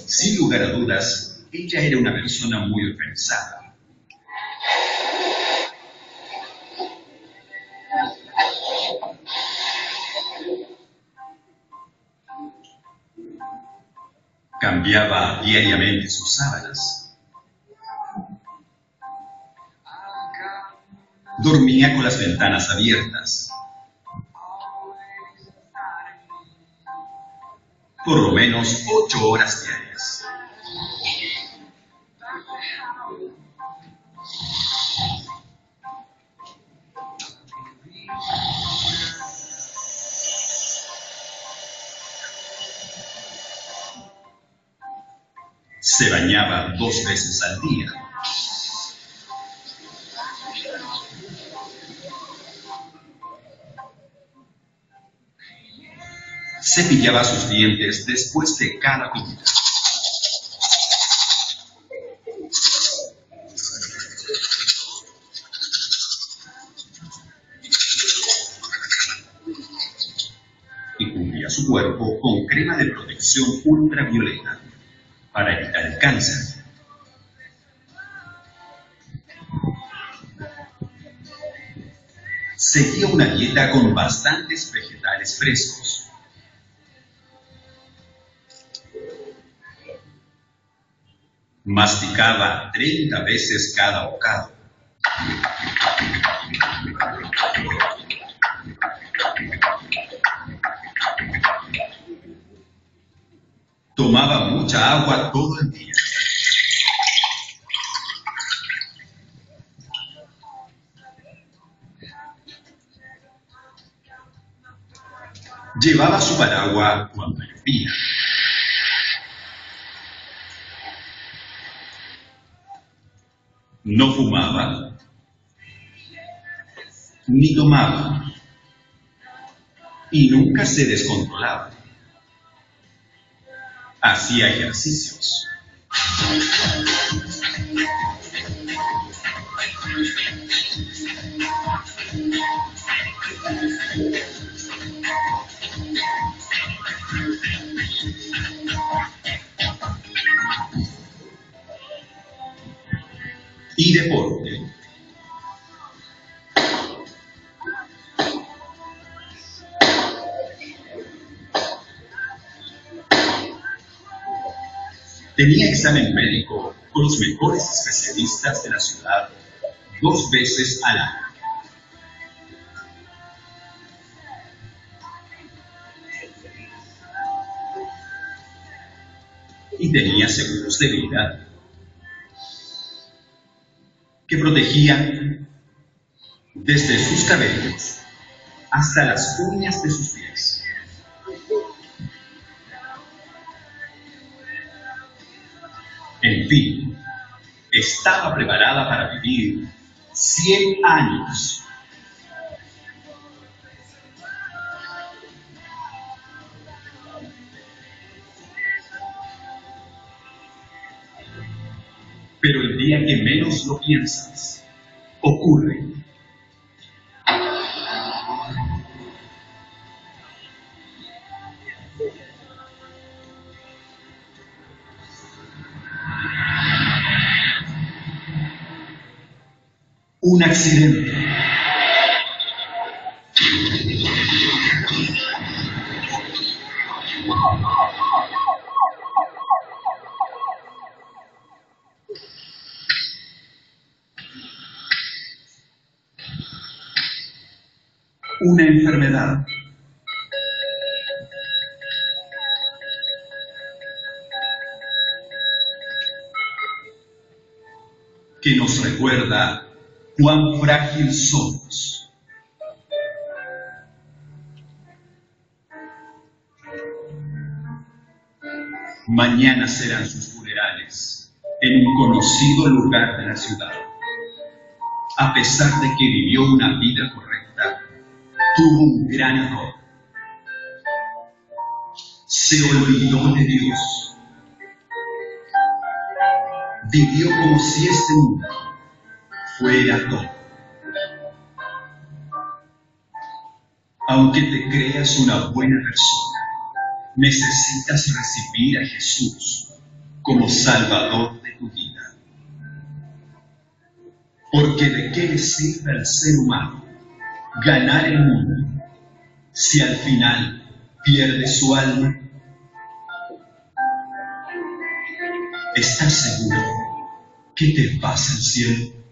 Sin lugar a dudas, ella era una persona muy organizada. Cambiaba diariamente sus sábanas. Dormía con las ventanas abiertas. Por lo menos 8 horas diarias. Se bañaba 2 veces al día. Cepillaba sus dientes después de cada comida. Y cubría su cuerpo con crema de protección ultravioleta para evitar el cáncer. Seguía una dieta con bastantes vegetales frescos. Masticaba 30 veces cada bocado. Tomaba mucha agua todo el día. Llevaba su paraguas cuando llovía. No fumaba, ni tomaba, y nunca se descontrolaba. Hacía ejercicios. Y deporte. Tenía examen médico con los mejores especialistas de la ciudad 2 veces al año. Y tenía seguros de vida que protegían desde sus cabellos hasta las uñas de sus pies. En fin, estaba preparada para vivir 100 años. Pero el día que menos lo piensas, ocurre. Un accidente. Una enfermedad. Que nos recuerda cuán frágil somos. Mañana serán sus funerales en un conocido lugar de la ciudad. A pesar de que vivió una vida correcta, tuvo un gran error. Se olvidó de Dios. Vivió como si este mundo fuera todo. Aunque te creas una buena persona, necesitas recibir a Jesús como Salvador de tu vida. Porque ¿de qué le sirve al ser humano ganar el mundo si al final pierde su alma? ¿Estás seguro que te vas al cielo?